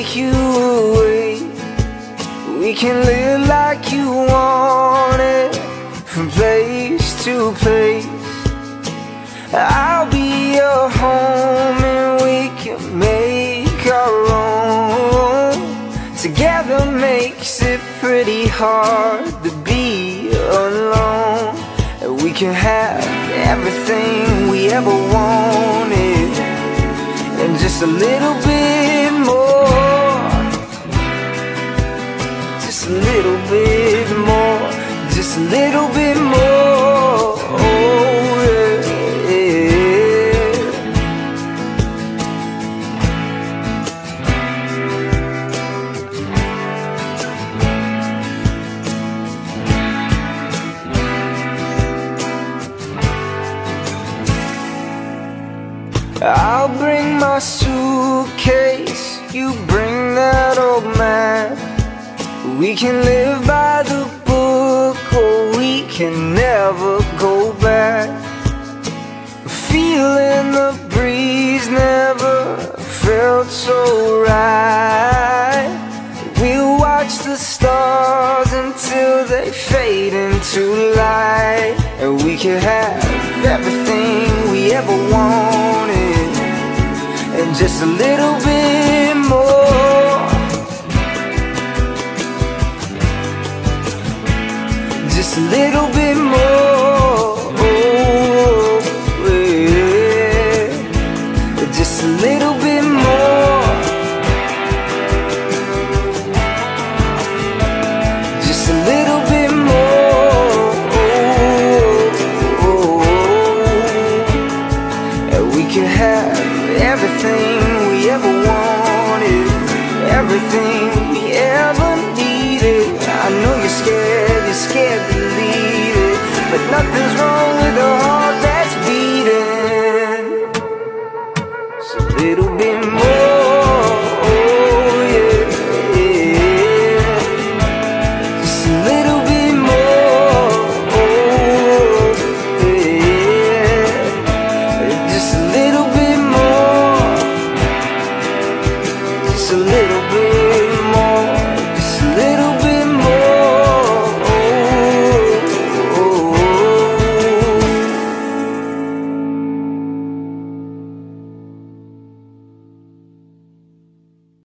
take you away. We can live like you want it, from place to place. I'll be your home and we can make our own. Together makes it pretty hard to be alone. And we can have everything we ever wanted, and just a little bit more. Just a little bit more. Just a little bit more. Oh, yeah. I'll bring my suitcase, you bring that old man. We can live by the book, or we can never go back. Feeling the breeze never felt so right. We'll watch the stars until they fade into light. And we can have everything we ever wanted, and just a little bit more. Just a little bit more. Oh, yeah. Just a little bit more. Just a little bit more. Oh, and we can have everything we ever wanted, everything we ever needed. I know you're scared to leave it, but nothing's wrong with a heart that's beating. Just a little bit more, oh yeah, yeah. Just a little bit more, oh yeah. Just a little bit more. Just a little bit.